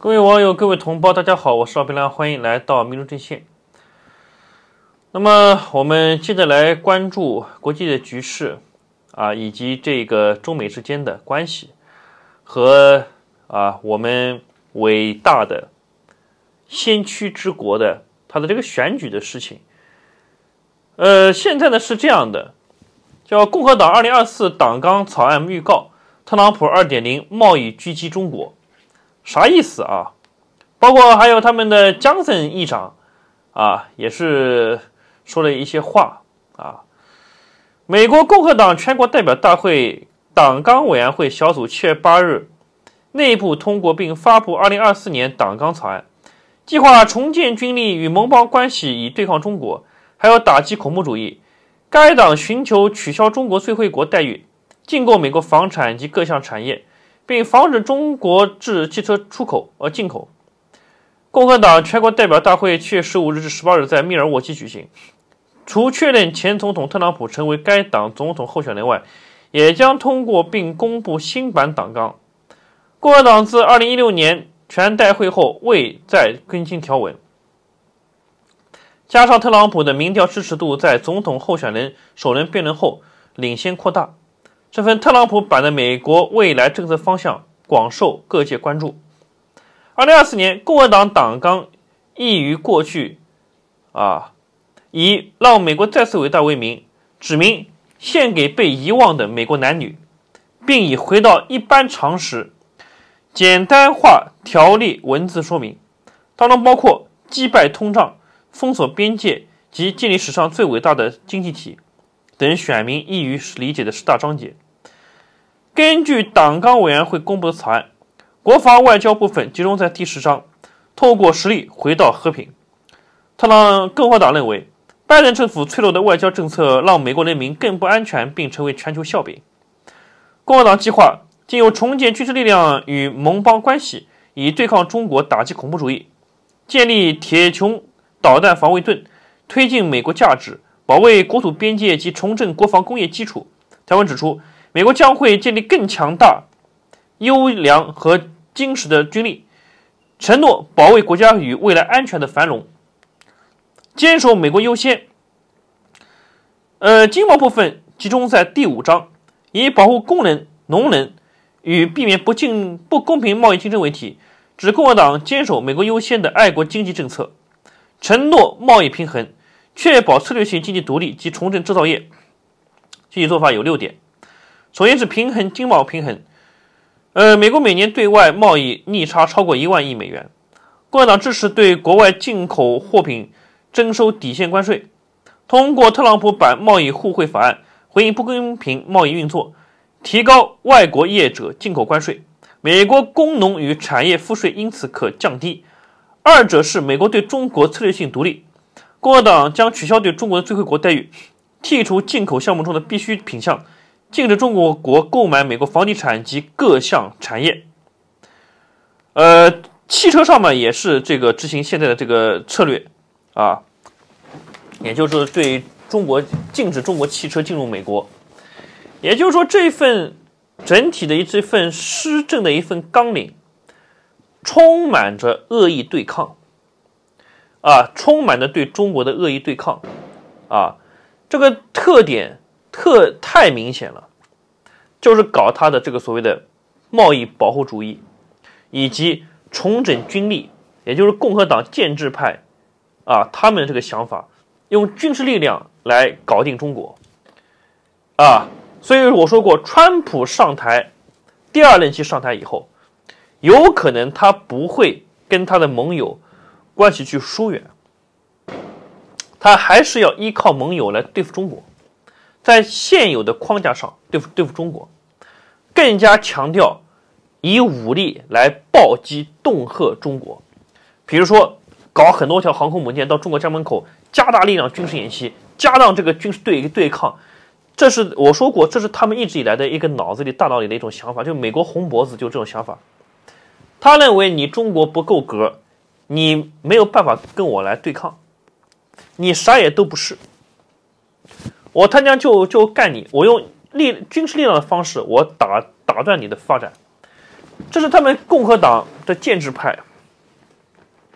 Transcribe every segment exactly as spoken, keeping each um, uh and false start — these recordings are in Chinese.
各位网友、各位同胞，大家好，我是赵斌良，欢迎来到民主阵线。那么，我们接着来关注国际的局势啊，以及这个中美之间的关系和啊我们伟大的先驱之国的它的这个选举的事情。呃，现在呢是这样的，叫共和党二零二四党纲草案预告，特朗普 二点零 贸易狙击中国。啥意思啊？包括还有他们的江森议长啊，也是说了一些话啊。美国共和党全国代表大会党纲委员会小组七月八日内部通过并发布二零二四年党纲草案，计划重建军力与盟邦关系以对抗中国，还有打击恐怖主义。该党寻求取消中国最惠国待遇，禁购美国房产及各项产业，并防止中国制汽车出口和进口。共和党全国代表大会七月十五日至十八日在密尔沃基举行，除确认前总统特朗普成为该党总统候选人外，也将通过并公布新版党纲。共和党自二零一六年全代会后未再更新条文，加上特朗普的民调支持度在总统候选人首轮辩论后领先扩大，这份特朗普版的美国未来政策方向广受各界关注。二零二四年共和党党纲亦于过去啊，以让美国再次伟大为名，指明献给被遗忘的美国男女，并以回到一般常识简单化条例文字说明，当中包括击败通胀、封锁边界及建立史上最伟大的经济体等选民易于理解的十大章节。根据党纲委员会公布的草案，国防外交部分集中在第十章，透过实力回到和平。特朗普共和党认为，拜登政府脆弱的外交政策让美国人民更不安全，并成为全球笑柄。共和党计划经由重建军事力量与盟邦关系，以对抗中国，打击恐怖主义，建立铁穹导弹防卫盾，推进美国价值，保卫国土边界及重振国防工业基础。条文指出，美国将会建立更强大、优良和精实的军力，承诺保卫国家与未来安全的繁荣，坚守美国优先。呃，经贸部分集中在第五章，以保护工人、农人与避免不竞不公平贸易竞争为题，指共和党坚守美国优先的爱国经济政策，承诺贸易平衡，确保策略性经济独立及重振制造业。具体做法有六点。首先是平衡经贸平衡。呃，美国每年对外贸易逆差超过一万亿美元。共和党支持对国外进口货品征收底线关税，通过特朗普版贸易互惠法案回应不公平贸易运作，提高外国业者进口关税，美国工农与产业赋税因此可降低。二者是美国对中国策略性独立。共和党将取消对中国的最惠国待遇，剔除进口项目中的必需品项，禁止中国国购买美国房地产及各项产业。呃，汽车上面也是这个执行现在的这个策略啊，也就是对中国禁止中国汽车进入美国。也就是说，这份整体的一这份施政的一份纲领，充满着恶意对抗啊，充满着对中国的恶意对抗啊，这个特点特太明显了，就是搞他的这个所谓的贸易保护主义，以及重整军力，也就是共和党建制派啊，他们这个想法，用军事力量来搞定中国啊。所以我说过，川普上台第二任期上台以后，有可能他不会跟他的盟友关系去疏远，他还是要依靠盟友来对付中国，在现有的框架上对付对付中国，更加强调以武力来暴击恫吓中国。比如说搞很多条航空母舰到中国家门口，加大力量军事演习，加大这个军事对对抗。这是我说过，这是他们一直以来的一个脑子里大脑里的一种想法，就美国红脖子就这种想法。他认为你中国不够格，你没有办法跟我来对抗，你啥也都不是，我他娘就就干你，我用力军事力量的方式，我打打断你的发展。这是他们共和党的建制派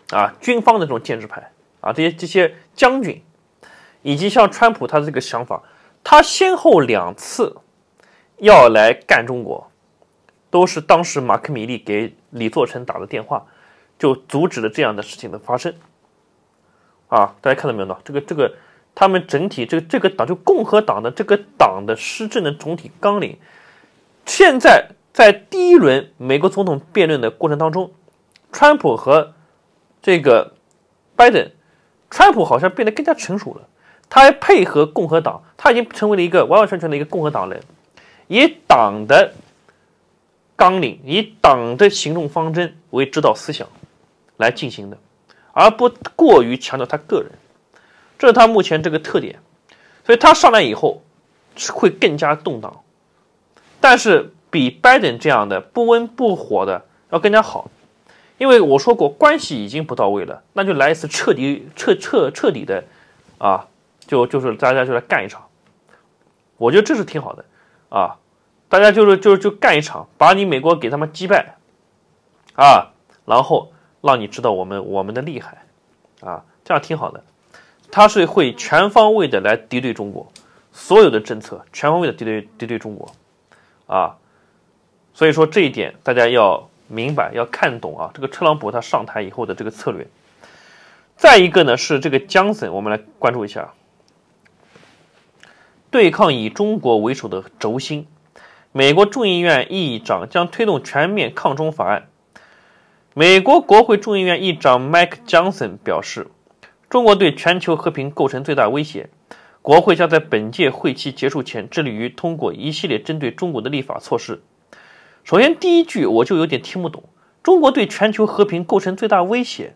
啊，军方的这种建制派啊，这些这些将军，以及像川普他的这个想法，他先后两次要来干中国，都是当时马克米利给李作成打的电话，就阻止了这样的事情的发生。啊，大家看到没有呢？这个这个，他们整体这个这个党，就共和党的这个党的施政的总体纲领，现在在第一轮美国总统辩论的过程当中，川普和这个拜登，川普好像变得更加成熟了，他还配合共和党，他已经成为了一个完完全全的一个共和党人，以党的纲领，以党的行动方针为指导思想来进行的，而不过于强调他个人，这是他目前这个特点。所以他上来以后会更加动荡，但是比拜登这样的不温不火的要更加好。因为我说过，关系已经不到位了，那就来一次彻底彻彻彻底的啊，就就是大家就来干一场，我觉得这是挺好的啊，大家就是就就干一场，把你美国给他们击败啊，然后让你知道我们我们的厉害啊，这样挺好的。他是会全方位的来敌对中国，所有的政策全方位的敌对敌对中国啊，所以说这一点大家要明白，要看懂啊，这个特朗普他上台以后的这个策略。再一个呢是这个江森，我们来关注一下，对抗以中国为首的轴心。美国众议院议长将推动全面抗中法案。美国国会众议院议长 Mike Johnson 表示，中国对全球和平构成最大威胁，国会将在本届会期结束前致力于通过一系列针对中国的立法措施。首先第一句我就有点听不懂，中国对全球和平构成最大威胁。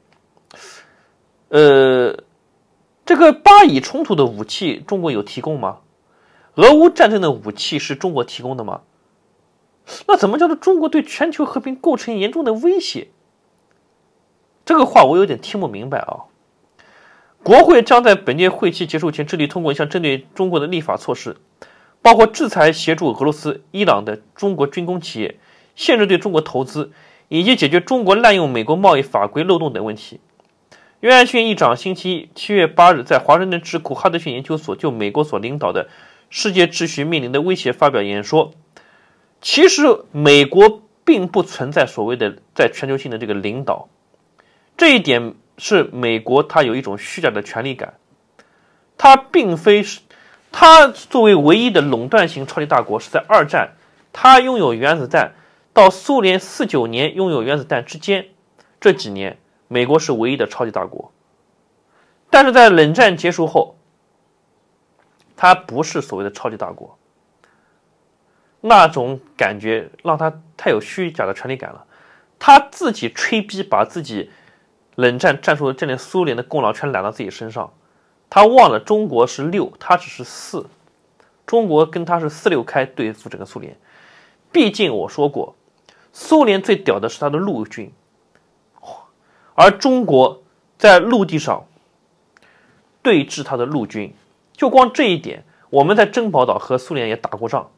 呃，这个巴以冲突的武器中国有提供吗？俄乌战争的武器是中国提供的吗？那怎么叫做中国对全球和平构成严重的威胁？这个话我有点听不明白啊。国会将在本届会期结束前致力通过一项针对中国的立法措施，包括制裁协助俄罗斯、伊朗的中国军工企业，限制对中国投资，以及解决中国滥用美国贸易法规漏洞等问题。约翰逊议长星期一七月八日在华盛顿智库哈德逊研究所就美国所领导的世界秩序面临的威胁发表演说。其实美国并不存在所谓的在全球性的这个领导，这一点是美国它有一种虚假的权力感，它并非是它作为唯一的垄断型超级大国，是在二战它拥有原子弹到苏联四九年拥有原子弹之间，这几年美国是唯一的超级大国。但是在冷战结束后，它不是所谓的超级大国，那种感觉让他太有虚假的权力感了。他自己吹逼，把自己冷战战术的战略苏联的功劳全揽到自己身上，他忘了中国是六，他只是四，中国跟他是四六开对付整个苏联。毕竟我说过，苏联最屌的是他的陆军，而中国在陆地上对峙他的陆军，就光这一点，我们在珍宝岛和苏联也打过仗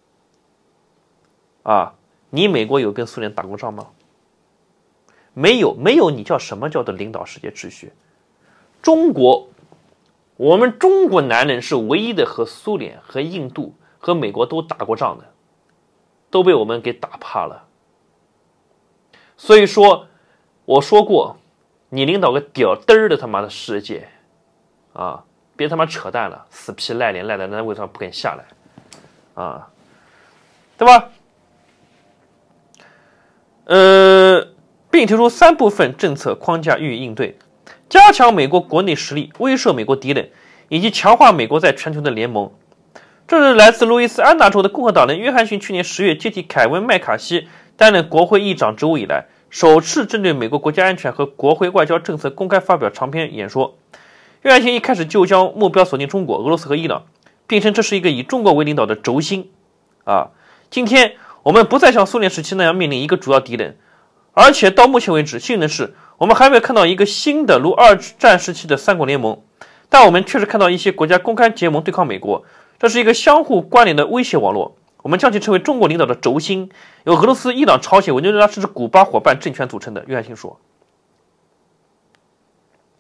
啊，你美国有跟苏联打过仗吗？没有，没有，你叫什么叫做领导世界秩序？中国，我们中国男人是唯一的和苏联、和印度、和美国都打过仗的，都被我们给打怕了。所以说，我说过，你领导个屌嘚儿的他妈的世界啊，别他妈扯淡了，死皮赖脸赖在那为什么不肯下来啊？对吧？呃，并提出三部分政策框架予以应对，加强美国国内实力，威慑美国敌人，以及强化美国在全球的联盟。这是来自路易斯安那州的共和党人约翰逊去年十月接替凯文·麦卡锡担任国会议长职务以来，首次针对美国国家安全和国会外交政策公开发表长篇演说。约翰逊一开始就将目标锁定中国、俄罗斯和伊朗，并称这是一个以中国为领导的轴心。啊，今天我们不再像苏联时期那样面临一个主要敌人，而且到目前为止，幸运的是，我们还没有看到一个新的如二战时期的三国联盟，但我们确实看到一些国家公开结盟对抗美国，这是一个相互关联的威胁网络。我们将其称为中国领导的轴心，由俄罗斯、伊朗、朝鲜、委内瑞拉甚至古巴伙伴政权组成的。约翰逊说，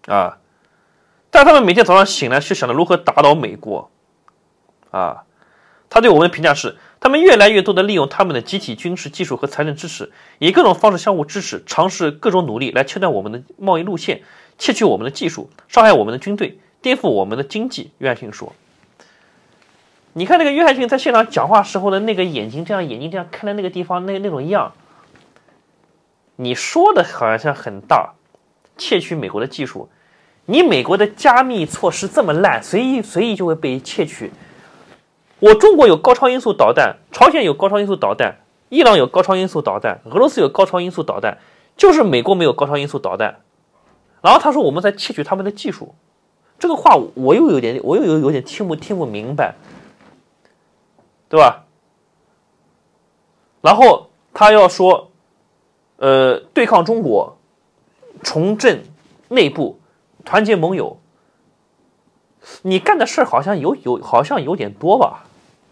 啊，但他们每天早上醒来是想着如何打倒美国啊。他对我们的评价是，他们越来越多的利用他们的集体军事技术和财政支持，以各种方式相互支持，尝试各种努力来切断我们的贸易路线，窃取我们的技术，伤害我们的军队，颠覆我们的经济。约翰逊说。你看那个约翰逊在现场讲话时候的那个眼睛，这样眼睛这样看的那个地方，那那种样，你说的好像很大，窃取美国的技术，你美国的加密措施这么烂，随意随意就会被窃取。我中国有高超音速导弹，朝鲜有高超音速导弹，伊朗有高超音速导弹，俄罗斯有高超音速导弹，就是美国没有高超音速导弹。然后他说我们在窃取他们的技术，这个话我又有点我又有有点听不听不明白。对吧？然后他要说，呃，对抗中国，重振内部，团结盟友。你干的事好像有有好像有点多吧？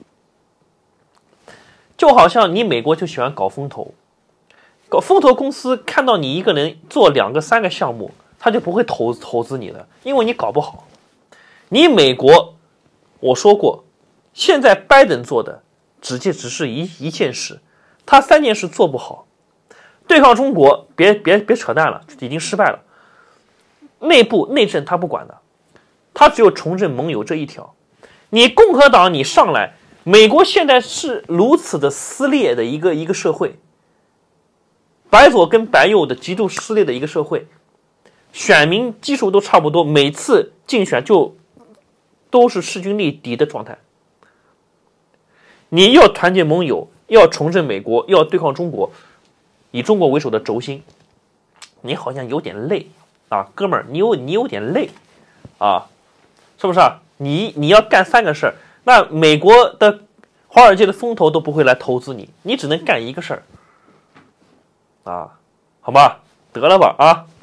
就好像你美国就喜欢搞风投，搞风投公司看到你一个人做两个三个项目，他就不会投投资你的，因为你搞不好。你美国，我说过。现在拜登做的只件只是一一件事，他三件事做不好。对抗中国，别别别扯淡了，已经失败了。内部内政他不管的，他只有重振盟友这一条。你共和党你上来，美国现在是如此的撕裂的一个一个社会，白左跟白右的极度撕裂的一个社会，选民基数都差不多，每次竞选就都是势均力敌的状态。你要团结盟友，要重振美国，要对抗中国，以中国为首的轴心，你好像有点累啊，哥们儿，你有你有点累啊，是不是啊？你你要干三个事儿，那美国的华尔街的风投都不会来投资你，你只能干一个事儿啊，好吧，得了吧啊。